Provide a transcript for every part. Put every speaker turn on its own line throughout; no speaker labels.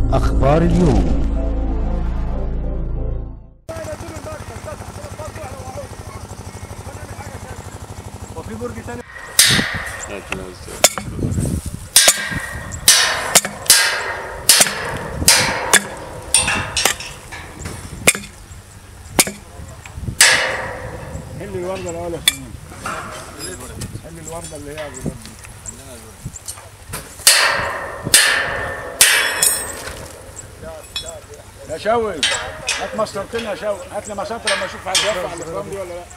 أخبار اليوم.
وفي برج ثاني. حل الوردة الأول يا سليمان. حل الوردة اللي هي أبو ظبي. يا شوي هات مسطرتين يا شوي، هات لي مسطره لما اشوف حد يرفع الاكرام دي ولا لا.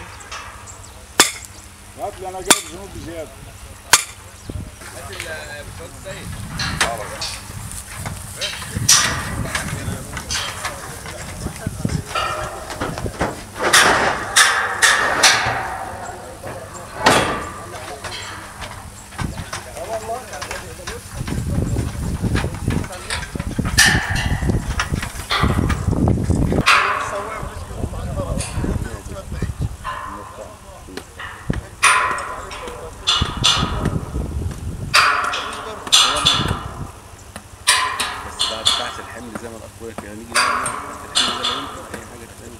هات لي انا جايب ذنوب بزياده. هات البطاطس السيد.
تحت الحمل زي ما الاخوات يعني نيجي نعمل تحت الحمل زي ما انت اي حاجه ثانيه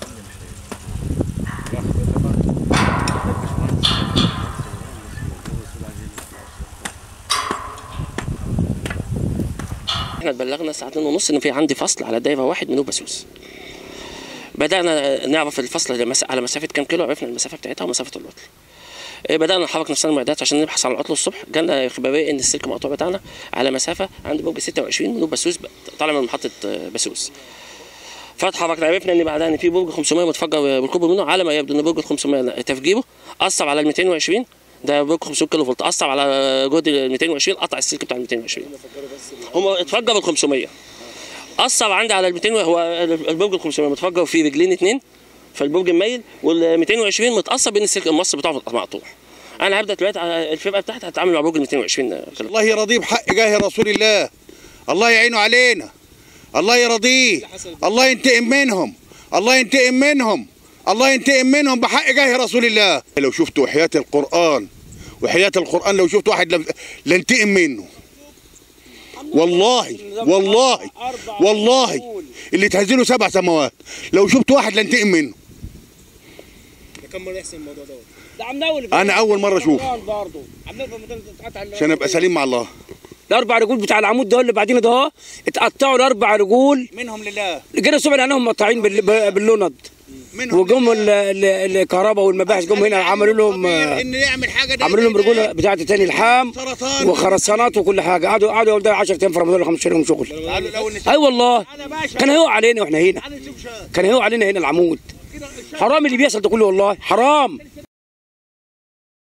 مش
احنا اتبلغنا الساعه 2:30 ان في عندي فصل على دايره واحد من بسوس. بدانا نعرف الفصل على مسافه كام كيلو، عرفنا المسافه بتاعتها ومسافه العطل. بدانا نحرك نفسنا المعدات عشان نبحث عن العطل. الصبح جالنا خبريه ان السلك المقطوع بتاعنا على مسافه عند برج 26 من بسوس، طالع من محطه بسوس. فاتحركنا عرفنا ان بعدها ان في برج 500 متفجر بالقرب منه، على ما يبدو ان برج 500 تفجيره اثر على ال 220. ده برج 500 كيلو فولت اثر على جهد ال 220، قطع السلك بتاع ال 220. هم اتفجر ال 500 اثر عندي على ال 200. هو البرج ال 500 متفجر فيه رجلين اتنين، فالبرج مميل، وال 220 متاثر بين السلك المص بتاعه مقطوع. انا هبدا دلوقتي الفرقه بتاعتي هتتعامل مع برج ال 220.
الله يرضيه بحق جاه رسول الله، الله يعينه علينا، الله يرضيه، الله ينتقم منهم، الله ينتقم منهم، الله ينتقم منهم بحق جاه رسول الله. لو شفتوا وحياة القرآن، وحياة القرآن لو شفت واحد لانتقم منه والله والله والله اللي تهزله 7 سماوات. لو شفت واحد لانتقم منه.
كم مرة يحصل الموضوع دوت؟
انا اول مرة اشوف عشان ابقى سليم مع الله.
الاربع رجول بتاع العمود ده اللي بعدين ده اتقطعوا الاربع رجول
منهم لله.
جينا الصبح لقيناهم مقطعين باللوند، وجم الكهرباء والمباحث جم هنا عملوا لهم عملوا لهم رجوله بتاعت تاني لحام وخرسانات وكل حاجه. قعدوا يقولوا ده 10 ايام في رمضان ولا 15 يوم شغل. اي والله كان هيقع علينا واحنا هنا، كان هيقع علينا هنا العمود. حرام اللي بيحصل ده كله والله حرام.